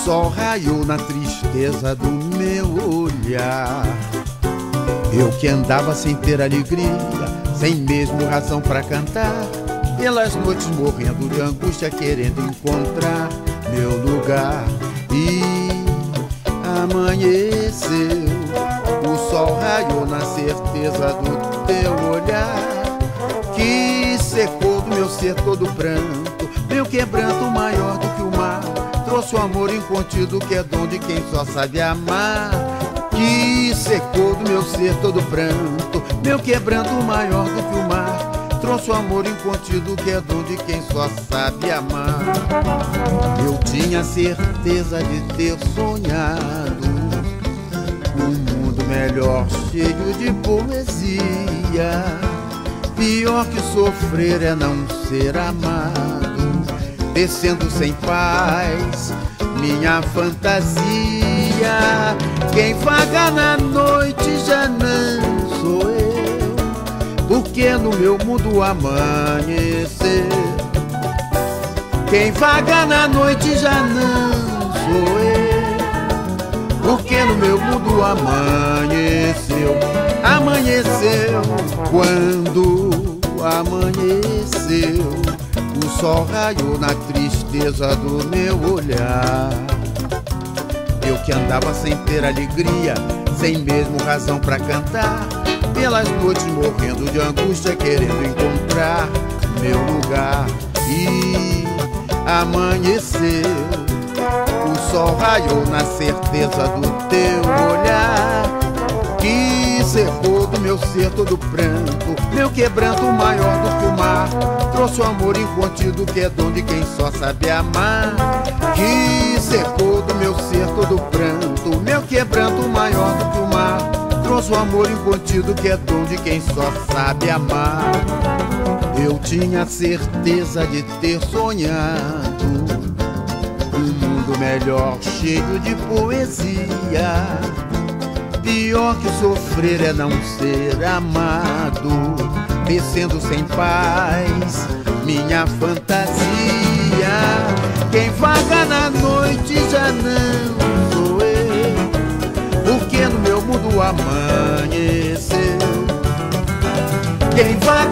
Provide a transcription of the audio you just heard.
sol raiou na tristeza do meu olhar. Eu que andava sem ter alegria, sem mesmo razão pra cantar, pelas noites morrendo de angústia, querendo encontrar meu lugar. E amanheceu, o sol raiou na certeza do teu olhar, que secou do meu ser todo pranto, meu quebranto maior do que o mar. Trouxe o amor incontido que é dom de quem só sabe amar, que secou do meu ser todo pranto, meu quebranto maior do que o mar. Trouxe o amor incontido que é dom de quem só sabe amar. Eu tinha certeza de ter sonhado um mundo melhor, cheio de poesia. Pior que sofrer é não ser amado, descendo sem paz minha fantasia. Quem vaga na noite já não sou eu, porque no meu mundo amanhecer. Quem vaga na noite já não sou eu, porque no meu mundo amanheceu. Amanheceu, quando amanheceu, o sol raiou na tristeza do meu olhar. Eu que andava sem ter alegria, sem mesmo razão pra cantar, pelas noites morrendo de angústia, querendo encontrar meu lugar. E amanheceu, o sol raiou na certeza do teu olhar, que secou do meu ser todo pranto, meu quebranto maior do que o mar. Trouxe o amor incontido que é dom de quem só sabe amar, que secou do meu ser todo pranto, meu quebranto maior do que o mar. Trouxe o amor incontido que é dom de quem só sabe amar. Eu tinha certeza de ter sonhado um mundo melhor, cheio de poesia. Pior que sofrer é não ser amado, descendo sem paz minha fantasia. Quem vaga na noite já não sou eu, porque no meu mundo amanheceu. Quem vaga